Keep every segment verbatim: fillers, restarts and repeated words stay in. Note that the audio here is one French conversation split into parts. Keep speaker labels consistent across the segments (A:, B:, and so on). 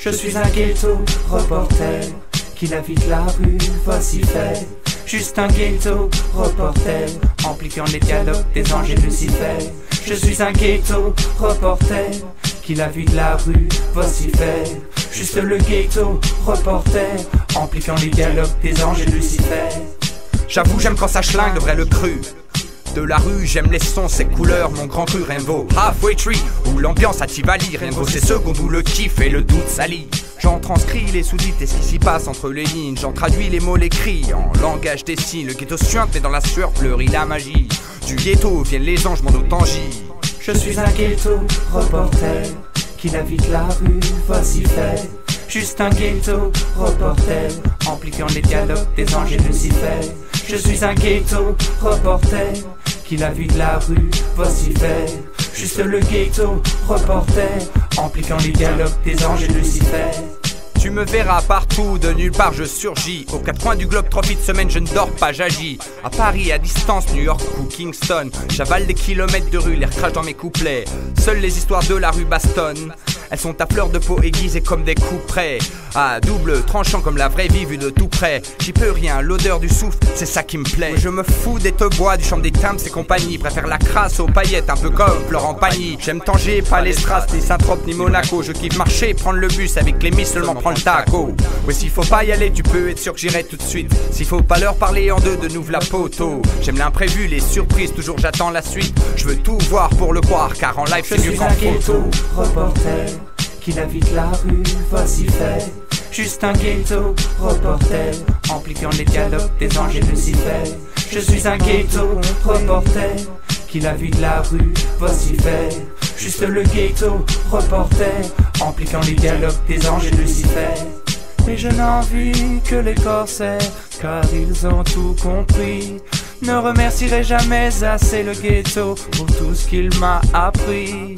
A: Je suis un ghetto reporter qui navigue la rue, voici fait. Juste un ghetto reporter amplifiant les dialogues des anges et Lucifer. Je suis un ghetto reporter qui la vue de la rue, voici fait. Juste le ghetto reporter amplifiant les dialogues des anges et Lucifer.
B: J'avoue j'aime quand ça schlingue, le vrai le cru. De la rue, j'aime les sons, ses couleurs, mon grand cru Rainbow Halfway Tree, où l'ambiance à Tivoli. Rainbow c'est secondes où le kiff et le doute s'allient. J'en transcris les sous-dites et ce qui s'y passe entre les lignes. J'en traduis les mots, les cris, en langage des signes. Le ghetto suinte mais dans la sueur fleurit la magie. Du ghetto viennent les anges, mon autangie.
A: Je suis un ghetto reporter qui navigue la rue, voici fait. Juste un ghetto reporter amplifiant les dialogues des anges et Lucifer. Je suis un ghetto reporter qui la vue de la rue, voici fait. Juste le ghetto reporter amplifiant les dialogues des anges et Lucifer.
B: Tu me verras partout, de nulle part je surgis. Aux quatre coins du globe, trois vies de semaine, je ne dors pas, j'agis. À Paris, à distance, New York ou Kingston, j'avale des kilomètres de rue, l'air crache dans mes couplets. Seules les histoires de la rue bastonnent. Elles sont à fleur de peau aiguisées comme des coups près. À double tranchant comme la vraie vie vue de tout près. J'y peux rien, l'odeur du souffle, c'est ça qui me plaît. Je me fous des bois, du champ des timbres et compagnie. Préfère la crasse aux paillettes, un peu comme Florent Pagny. J'aime Tanger, pas les Strass, ni Saint-Trope, ni Monaco. Je kiffe marcher, prendre le bus avec les miss, seulement prendre le taco. Ouais, s'il faut pas y aller, tu peux être sûr que j'irai tout de suite. S'il faut pas leur parler en deux, de nouveau la poteau. J'aime l'imprévu, les surprises, toujours j'attends la suite. Je veux tout voir pour le croire, car en live c'est mieux qu'en photo.
A: Reporter qui navigue la rue, voici fait. Juste un ghetto reporter amplifiant les dialogues des anges et Lucifer. Je suis un ghetto reporter qui la vue de la rue, voici fait. Juste le ghetto reporter amplifiant les dialogues des anges et Lucifer. Mais je n'envie que les corsaires, car ils ont tout compris. Ne remercierai jamais assez le ghetto pour tout ce qu'il m'a appris.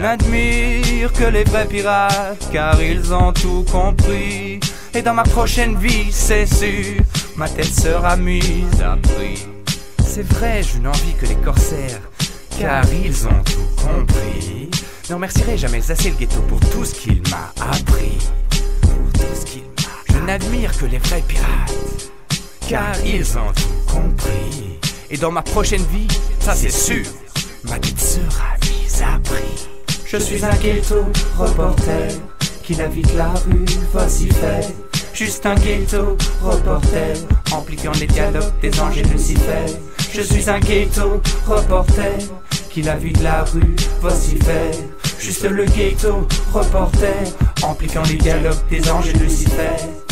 A: N'admire que les vrais pirates, car ils ont tout compris. Et dans ma prochaine vie, c'est sûr, ma tête sera mise à prix. C'est vrai, je n'envie que les corsaires, car ils ont tout compris. Ne remercierai jamais assez le ghetto pour tout ce qu'il m'a appris. Pour tout ce qu'il m'a. Je n'admire que les vrais pirates, car ils ont tout compris. Et dans ma prochaine vie, ça c'est sûr, ma tête sera mise à prix. Je suis un ghetto reporter qui navigue la rue, voici fait. Juste un ghetto reporter amplifiant les dialogues des anges et Lucifer. Je suis un ghetto reporter qui la vue de la rue, voici fait. Juste le ghetto reporter amplifiant les dialogues des anges et Lucifer.